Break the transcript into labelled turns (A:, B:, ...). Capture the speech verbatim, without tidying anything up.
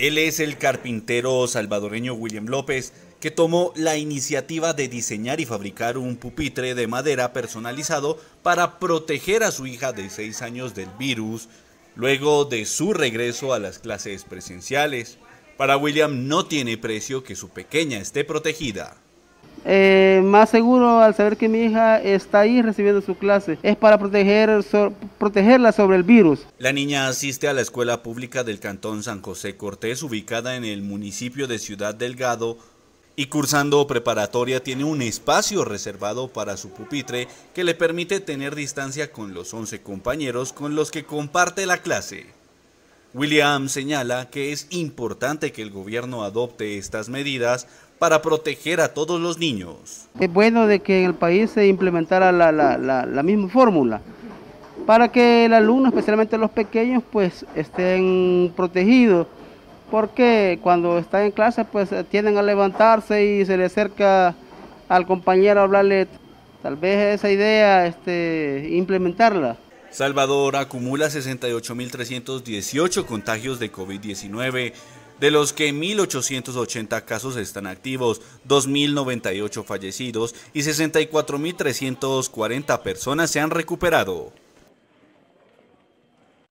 A: Él es el carpintero salvadoreño William López, que tomó la iniciativa de diseñar y fabricar un pupitre de madera personalizado para proteger a su hija de seis años del virus, luego de su regreso a las clases presenciales. Para William no tiene precio que su pequeña esté protegida.
B: Eh, más seguro al saber que mi hija está ahí recibiendo su clase. Es para proteger, so, protegerla sobre el virus.
A: La niña asiste a la escuela pública del cantón San José Cortés, ubicada en el municipio de Ciudad Delgado, y cursando preparatoria tiene un espacio reservado para su pupitre que le permite tener distancia con los once compañeros con los que comparte la clase. William señala que es importante que el gobierno adopte estas medidas para proteger a todos los niños.
B: Es bueno de que en el país se implementara la, la, la, la misma fórmula para que el alumno, especialmente los pequeños, pues estén protegidos, porque cuando están en clase pues tienden a levantarse y se le acerca al compañero a hablarle. Tal vez esa idea este, implementarla.
A: Salvador acumula sesenta y ocho mil trescientos dieciocho contagios de COVID diecinueve, de los que mil ochocientos ochenta casos están activos, dos mil noventa y ocho fallecidos y sesenta y cuatro mil trescientas cuarenta personas se han recuperado.